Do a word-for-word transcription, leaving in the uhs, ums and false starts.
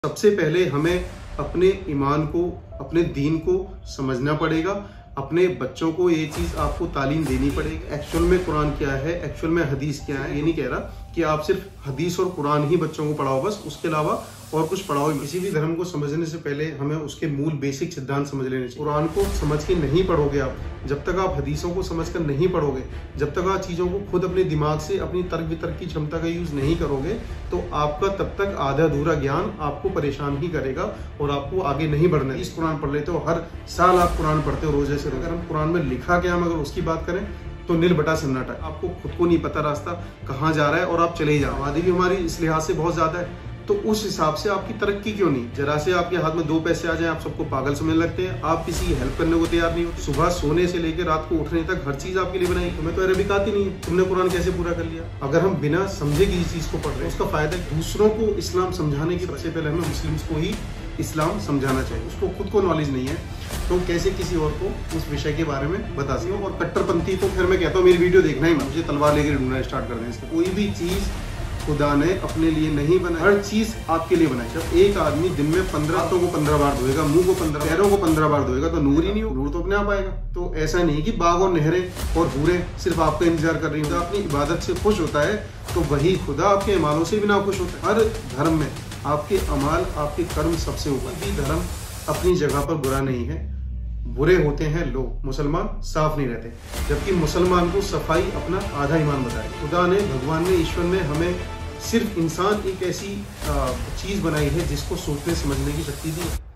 सबसे पहले हमें अपने ईमान को, अपने दीन को समझना पड़ेगा। अपने बच्चों को ये चीज़ आपको तालीम देनी पड़ेगी। एक्चुअल में कुरान क्या है, एक्चुअल में हदीस क्या है। ये नहीं कह रहा कि आप सिर्फ हदीस और कुरान ही बच्चों को पढ़ाओ, बस उसके अलावा और कुछ पढ़ाओ। किसी भी धर्म को समझने से पहले हमें उसके मूल बेसिक सिद्धांत समझ लेने चाहिए। कुरान को समझ के नहीं पढ़ोगे आप, जब तक आप हदीसों को समझकर नहीं पढ़ोगे, जब तक आप चीज़ों को खुद अपने दिमाग से, अपनी तर्क वितर्क की क्षमता का यूज़ नहीं करोगे, तो आपका तब तक आधा अधूरा ज्ञान आपको परेशान ही करेगा और आपको आगे नहीं बढ़ना। इस कुरान पढ़ लेते हो, हर साल आप कुरान पढ़ते हो रोजे से। अगर हम कुरान में लिखा क्या, हम अगर उसकी बात करें तो नील बटा सन्नाटा। आपको खुद को नहीं पता रास्ता कहाँ जा रहा है और आप चले ही जाओ। आबादी भी हमारी इस लिहाज से बहुत ज़्यादा है, तो उस हिसाब से आपकी तरक्की क्यों नहीं। जरा से आपके हाथ में दो पैसे आ जाए आप सबको पागल समझने लगते हैं, आप किसी की हेल्प करने को तैयार नहीं हो। सुबह सोने से लेकर रात को उठने तक हर चीज़ आपके लिए बनाई। तुम्हें तो अरबिक आती नहीं है, तुमने कुरान कैसे पूरा कर लिया। अगर हम बिना समझे किसी चीज़ को पढ़ रहे हैं, उसका फायदा दूसरों को इस्लाम समझाने की। सबसे पहले हमें मुस्लिम्स को ही इस्लाम समझाना चाहिए। उसको खुद को नॉलेज नहीं है तो कैसे किसी और को उस विषय के बारे में बता सकते हो। और कट्टरपंथी तो फिर मैं कहता हूँ मेरी वीडियो देखना ही मत, मुझे तलवार लेकर ढूंढना स्टार्ट कर दें। कोई भी चीज़ खुदा ने अपने लिए नहीं बनाई, हर चीज आपके लिए बनाई। जब एक आदमी दिन में पंद्रह हाथों को पंद्रह बार धोएगा, मुंह को पंद्रह, पैरों को पंद्रह बार धोएगा, तो नूर ही नहीं हो। नूर तो अपने आप आएगा। तो ऐसा नहीं कि बाग और नहरें और हूरें सिर्फ आपका इंतजार कर रही है। अपनी इबादत से खुश होता है तो वही खुदा आपके अमालों से भी ना खुश होता है। हर धर्म में आपके अमाल, आपके कर्म सबसे ऊपर। भी धर्म अपनी जगह पर बुरा नहीं है, बुरे होते हैं लोग। मुसलमान साफ नहीं रहते, जबकि मुसलमान को सफाई अपना आधा ईमान बताए। खुदा ने, भगवान ने, ईश्वर ने हमें सिर्फ इंसान एक ऐसी चीज बनाई है जिसको सोचने समझने की शक्ति दी है।